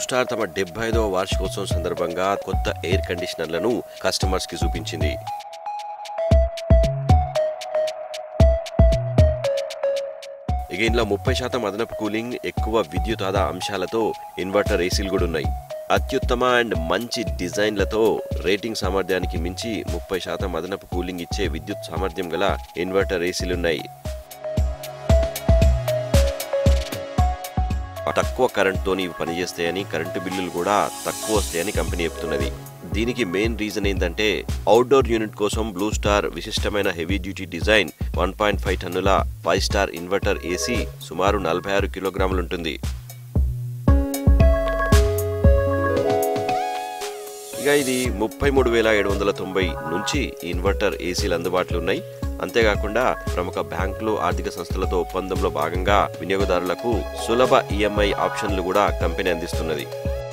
Star తమ 75వ వార్షికోత్సవం సందర్భంగా కొత్త ఎయిర్ కండిషనర్లను కస్టమర్స్ కి చూపించింది. ఇక ఇందులో 30% అదనపు కూలింగ్, ఎక్కువ విద్యుత్ ఆదా అంశాలతో ఇన్వర్టర్ ఏసీలు కూడా ఉన్నాయి. అత్యుత్తమ అండ్ మంచి డిజైన్లతో రేటింగ్ సామర్థ్యానికి మించి 30% అదనపు కూలింగ్ ఇచ్చే విద్యుత్ సామర్థ్యం గల ఇన్వర్టర్ ఏసీలున్నాయి. తక్కువ కరెంట్తోని ఇవి పనిచేస్తాయని, కరెంటు బిల్లులు కూడా తక్కువ వస్తాయని కంపెనీ చెప్తున్నది. దీనికి మెయిన్ రీజన్ ఏంటంటే అవుట్డోర్ యూనిట్ కోసం బ్లూ స్టార్ విశిష్టమైన హెవీ డ్యూటీ డిజైన్ 1.5 టన్నుల 5 స్టార్ ఇన్వర్టర్ ఏసీ సుమారు 46 కిలోగ్రాములు ఉంటుంది. ఇక ఇది 33,790 నుంచి ఇన్వర్టర్ ఏసీలు అందుబాటులో ఉన్నాయి. అంతేకాకుండా ప్రముఖ బ్యాంకులు, ఆర్థిక సంస్థలతో ఒప్పందంలో భాగంగా వినియోగదారులకు సులభ ఈఎంఐ ఆప్షన్లు కూడా కంపెనీ అందిస్తున్నది.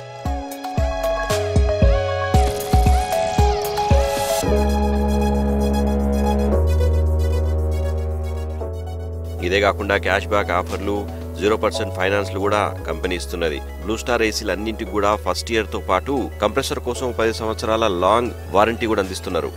ఇదే కాకుండా క్యాష్ బ్యాక్ ఆఫర్లు, 0% ఫైనాన్స్లు కూడా కంపెనీ ఇస్తున్నది. బ్లూ స్టార్ ఏసీలు అన్నింటికి కూడా ఫస్ట్ ఇయర్ తో పాటు కంప్రెసర్ కోసం 10 సంవత్సరాల లాంగ్ వారంటీ కూడా అందిస్తున్నారు.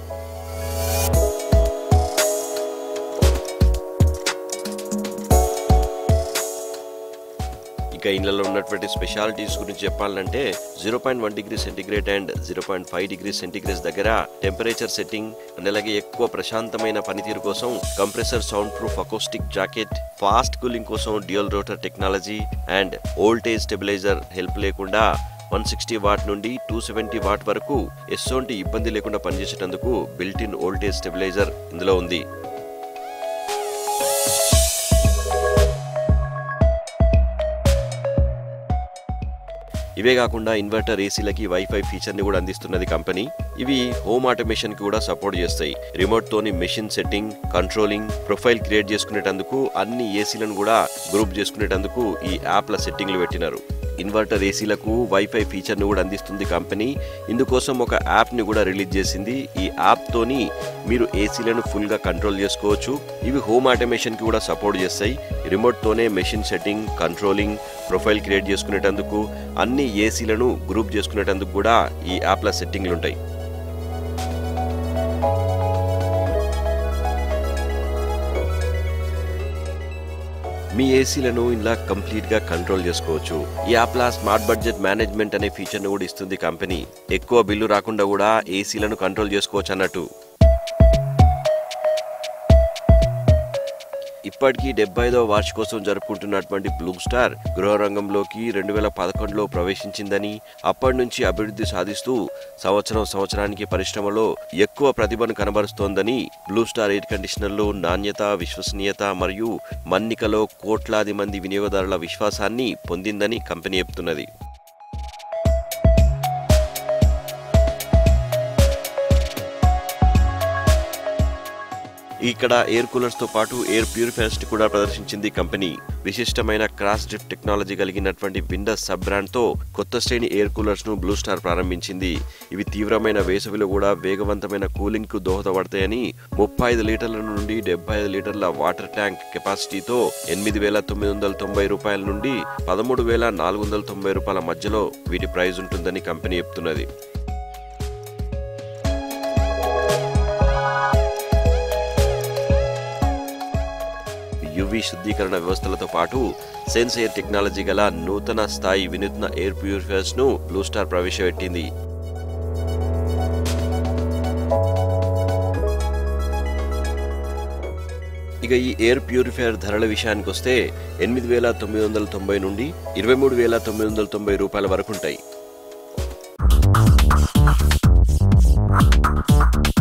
ఇక ఇళ్లలో ఉన్నటువంటి స్పెషాలిటీస్ గురించి చెప్పాలంటే 0.1 degree centigrade and 0.5 degree centigrade దగ్గర టెంపరేచర్ సెట్టింగ్ అండ్ అలాగే ఎక్కువ ప్రశాంతమైన పనితీరు కోసం compressor sound proof acoustic jacket, fast cooling కోసం dual rotor technology and voltage stabiliser help లేకుండా 160 వాట్ నుండి 270 వాట్ వరకు ఎటువంటి ఇబ్బంది లేకుండా పనిచేసేటందుకు బిల్ట్ ఇన్ వోల్టేజ్ స్టెబిలైజర్ ఇందులో ఉంది. ఇవే కాకుండా ఇన్వర్టర్ ఏసీలకి వైఫై ఫీచర్ ని కూడా అందిస్తున్నది కంపెనీ. ఇవి హోమ్ ఆటోమేషన్ కి కూడా సపోర్ట్ చేస్తాయి. రిమోట్ తోని machine setting, controlling, profile create చేసుకునేటందుకు, అన్ని ఏసీలను కూడా గ్రూప్ చేసుకునేటందుకు ఈ యాప్ల సెట్టింగ్లు పెట్టినారు. ఇన్వర్టర్ ఏసీలకు వైఫై ఫీచర్ ను కూడా అందిస్తుంది కంపెనీ. ఇందుకోసం ఒక యాప్ ని కూడా రిలీజ్ చేసింది. ఈ యాప్ తోని మీరు ఏసీలను ఫుల్ గా కంట్రోల్ చేసుకోవచ్చు. ఇవి హోమ్ ఆటోమేషన్ కి కూడా సపోర్ట్ చేస్తాయి. రిమోట్ తోనే machine setting, controlling, profile create చేసుకునేటందుకు, అన్ని ఏసీలను గ్రూప్ చేసుకునేటందుకు కూడా ఈ యాప్ల సెట్టింగ్లు ఉంటాయి. మీ ఏసీలను ఇలా కంప్లీట్ గా కంట్రోల్ చేసుకోవచ్చు. ఈ యాప్లా స్మార్ట్ బడ్జెట్ మేనేజ్మెంట్ అనే ఫీచర్ ను కూడా ఇస్తుంది కంపెనీ. ఎక్కువ బిల్లు రాకుండా కూడా ఏసీలను కంట్రోల్ చేసుకోవచ్చు అన్నట్టు. ఇప్పటికీ 75వ వార్షికోత్సవం జరుపుకుంటున్నటువంటి బ్లూ స్టార్ గృహ రంగంలోకి 2011లో ప్రవేశించిందని, అప్పటి నుంచి అభివృద్ధి సాధిస్తూ సంవత్సరానికి పరిశ్రమలో ఎక్కువ ప్రతిభను కనబరుస్తోందని, బ్లూ స్టార్ ఎయిర్ కండిషనర్లు నాణ్యత, విశ్వసనీయత మరియు మన్నికలో కోట్లాది మంది వినియోగదారుల విశ్వాసాన్ని పొందిందని కంపెనీ చెప్తున్నది. ఇక్కడ ఎయిర్ కూలర్స్ తో పాటు ఎయిర్ ప్యూరిఫైర్స్ ని కూడా ప్రదర్శించింది కంపెనీ. విశిష్టమైన క్రాస్ డ్రిఫ్ట్ టెక్నాలజీ కలిగినటువంటి విండోస్ సబ్ బ్రాండ్ తో కొత్త శ్రేణి ఎయిర్ కూలర్స్ ను బ్లూ స్టార్ ప్రారంభించింది. ఇవి తీవ్రమైన వేసవిలో కూడా వేగవంతమైన కూలింగ్ కు దోహదపడతాయని 35 లీటర్ల నుండి 75 లీటర్ల వాటర్ ట్యాంక్ కెపాసిటీతో 8,990 రూపాయల నుండి 13,490 రూపాయల మధ్యలో వీటి ప్రైస్ ఉంటుందని కంపెనీ చెప్తున్నది. యువి శుద్ధీకరణ వ్యవస్థలతో పాటు సెన్స్ ఎయిర్ టెక్నాలజీ గల నూతన స్థాయి వినూత్న ఎయిర్ ప్యూరిఫైర్స్ ను బ్లూ స్టార్ ప్రవేశపెట్టింది. ఇక ఈ ఎయిర్ ప్యూరిఫైయర్ ధరల విషయానికి వస్తే 8,990 నుండి 23,990 రూపాయల వరకు ఉంటాయి.